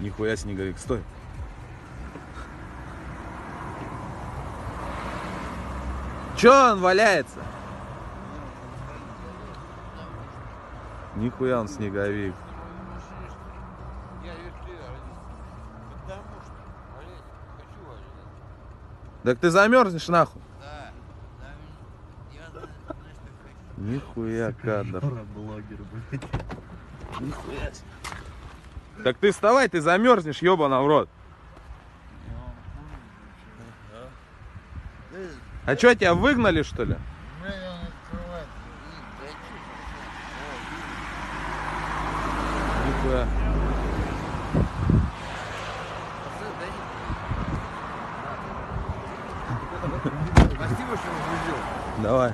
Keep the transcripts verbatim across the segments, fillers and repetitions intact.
Нихуя снеговик, стой. Чё он валяется? Нихуя он снеговик. Так ты замерзнешь нахуй. Да. Нихуя кадр. Блогер, блядь. Нихуя. Так ты вставай, ты замерзнешь, ёбана в рот. А чё, тебя выгнали, что ли? Нихуя. Спасибо, что разбудил. Давай.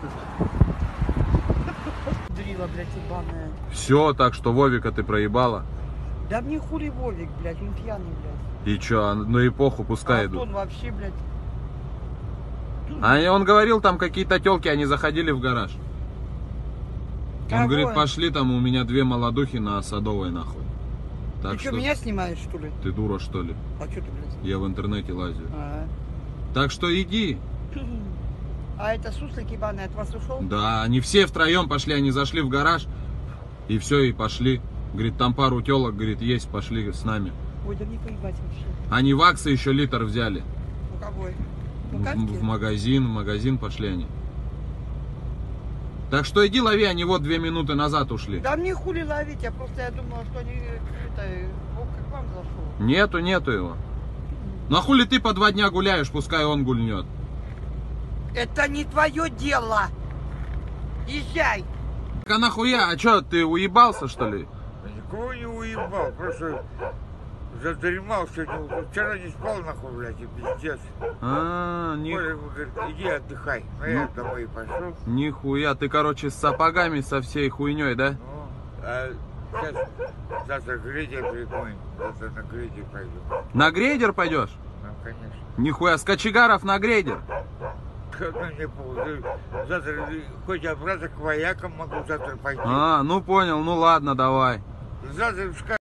Дрила, блядь, ебаная. Все, так что Вовика ты проебала. Да мне хули Вовик, блядь, он пьяный, блядь. И чё, на эпоху пускай А идут. он вообще, блядь. А он говорил, там какие-то тёлки, они заходили в гараж. Он Кого? говорит, пошли, там у меня две молодухи на Садовой, нахуй. Так Ты что, что, меня снимаешь, что ли? ты дура, что ли? А что ты, блядь? Я в интернете лазю. Ага. Так что иди. А это суслик ебаный от вас ушел? Да, они все втроем пошли, они зашли в гараж. И все, и пошли. Говорит, там пару телок, говорит, есть, пошли с нами. Ой, да мне поебать вообще. Они ваксы еще литр взяли. У кого? У В, Катьки? в магазин, в магазин пошли они. Так что иди лови, они вот две минуты назад ушли. Да мне хули ловить, я просто я думала, что они это, Вовка к вам зашел. Нету, нету его. Ну а хули ты по два дня гуляешь, пускай он гульнет. Это не твое дело. Езжай. Так а нахуя? А чё, ты уебался, что ли? Никого не уебал, просто задремал сегодня. Вчера не спал, нахуй, блядь, и пиздец. А, ни... Коля говорит, иди отдыхай. Ну, я домой и пошел. Нихуя, ты, короче, с сапогами со всей хуйней, да? Ну, а сейчас, завтра грейдер приконь. Завтра на грейдер пойду. На грейдер пойдешь? Ну, конечно. Нихуя, с кочегаров на грейдер. Как мне повод? Завтра хоть обратно к воякам могу завтра пойти. А, ну понял, ну ладно, давай. Завтра